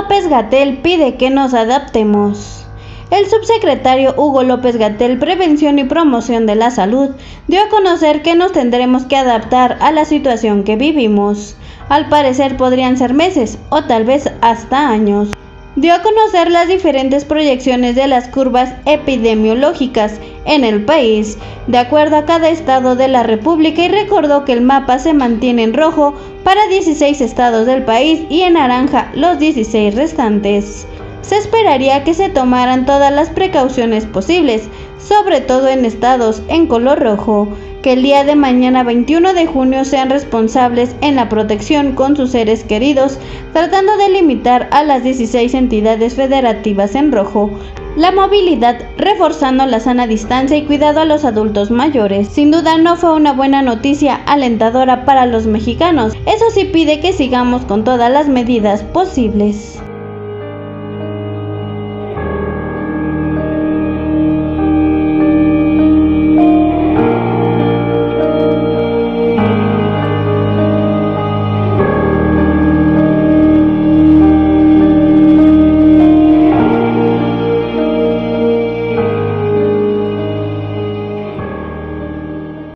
López-Gatell pide que nos adaptemos. El subsecretario Hugo López-Gatell, Prevención y Promoción de la Salud, dio a conocer que nos tendremos que adaptar a la situación que vivimos. Al parecer podrían ser meses o tal vez hasta años. Dio a conocer las diferentes proyecciones de las curvas epidemiológicas en el país, de acuerdo a cada estado de la República, y recordó que el mapa se mantiene en rojo para 16 estados del país y en naranja los 16 restantes. Se esperaría que se tomaran todas las precauciones posibles, sobre todo en estados en color rojo, que el día de mañana 21 de junio sean responsables en la protección con sus seres queridos, tratando de limitar a las 16 entidades federativas en rojo la movilidad, reforzando la sana distancia y cuidado a los adultos mayores. Sin duda no fue una buena noticia alentadora para los mexicanos. Eso sí, pide que sigamos con todas las medidas posibles.